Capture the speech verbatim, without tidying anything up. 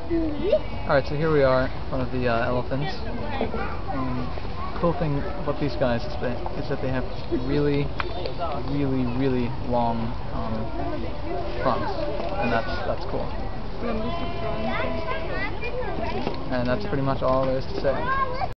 Alright, so here we are in front of the uh, elephants. Um, cool thing about these guys is that, is that they have really, really, really long um, fronts, and that's that's cool. And that's pretty much all there is to say.